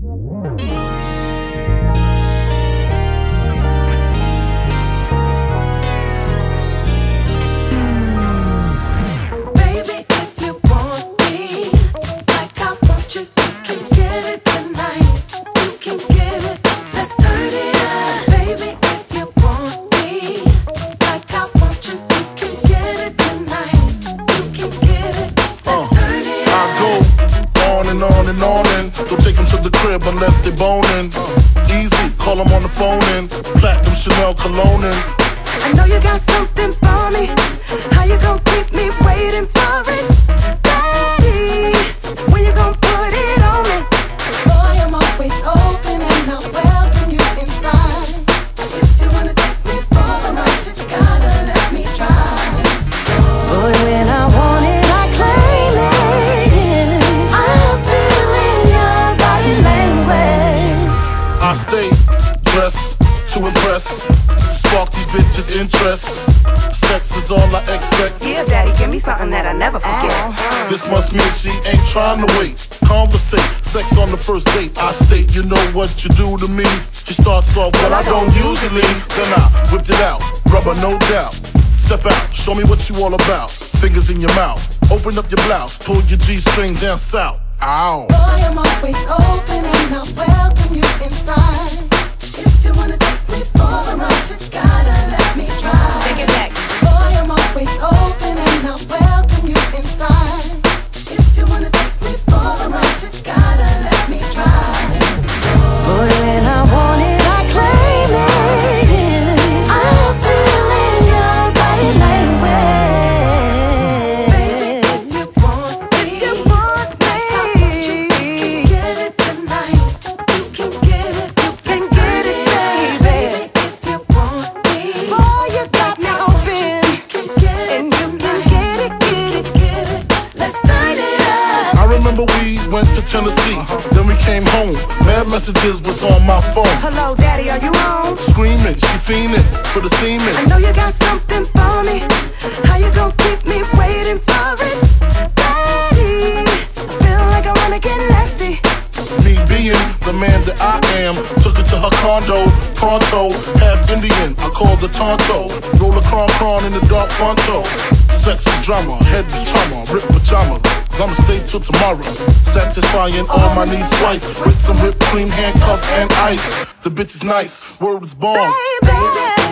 Don't take them to the crib unless they boning. Easy, call them on the phone in. Platinum Chanel cologne in. I know you got something for me. How you gon' keep me waiting for it? Daddy, when you gon' put it on me? Boy, I'm always open and I'll welcome you inside. If you wanna take me for a ride, you gotta let me try. Boy, when I want it, I claim it. I'm feeling your body language. I stay dressed to impress, spark these bitches' interest. Sex is all I expect. Yeah, daddy, give me something that I never forget. This must mean she ain't trying to wait. Conversate, sex on the first date. I state, you know what you do to me. She starts off, well, I don't usually. Then I whipped it out, rubber no doubt. Step out, show me what you all about. Fingers in your mouth, open up your blouse, pull your G-string down south. Ow. Boy, I'm always open and I'll welcome you inside. If you wanna take me for a ride, you gotta let me try. Take it back. Boy, I'm always open and I'll welcome you inside. If you wanna take me for a ride, you gotta let me try. Boy, when I want it, I claim it. I'm feeling your body language. Baby, if you want me, I want you can get it tonight. You can get it, baby. If you want me, boy, you got me open, and you can get it. Let's turn it up. I remember we went to Tennessee, then we came home. Mad messages was on my phone. Hello, daddy, are you home? Screaming, she fiending for the semen. I know you got something for me. How you gon' keep me waiting for it? Daddy, I feel like I wanna get nasty. Me being the man that I am, took her to her condo, pronto, half Indian, I called her Tonto. Roll a cron in the dark fronto. Sex was drama, head was trauma, ripped pajamas, I'ma stay till tomorrow. Satisfying all my needs twice, with some whipped cream, handcuffs, and ice. The bitch is nice, word is born. Baby.